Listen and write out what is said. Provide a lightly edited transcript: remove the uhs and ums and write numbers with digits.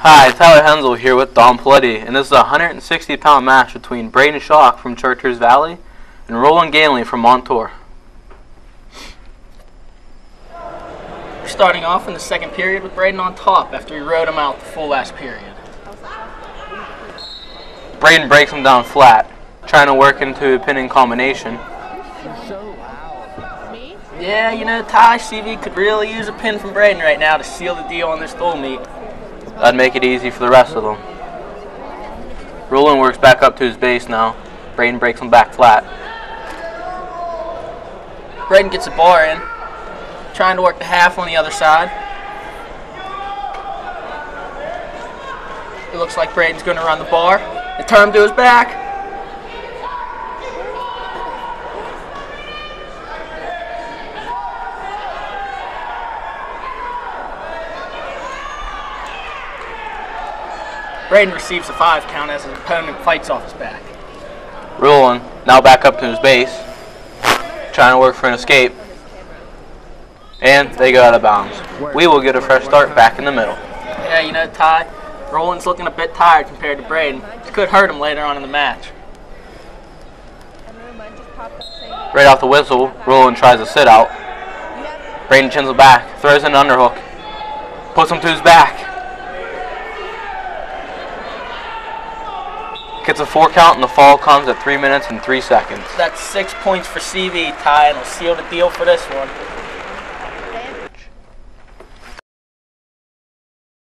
Hi, Tyler Hensel here with Don Paletti, and this is a 160-pound match between Braden Schock from Chartiers Valley and Roland Ganley from Montour. We're starting off in the second period with Braden on top after we rode him out the full last period. Braden breaks him down flat, trying to work into a pinning combination. Yeah, you know, Ty, CV could really use a pin from Braden right now to seal the deal on this bull meet. That'd make it easy for the rest of them. Roland works back up to his base now. Braden breaks him back flat. Braden gets a bar in, trying to work the half on the other side. It looks like Braden's going to run the bar and turn him to his back. Braden receives a 5 count as his opponent fights off his back. Roland now back up to his base, trying to work for an escape. And they go out of bounds. We will get a fresh start back in the middle. Yeah, you know, Ty, Roland's looking a bit tired compared to Braden. It could hurt him later on in the match. Right off the whistle, Roland tries to sit out. Braden chins him back, throws in an underhook, puts him to his back. Gets a 4 count, and the fall comes at 3 minutes and 3 seconds. That's 6 points for CV, Ty, and will seal the deal for this one.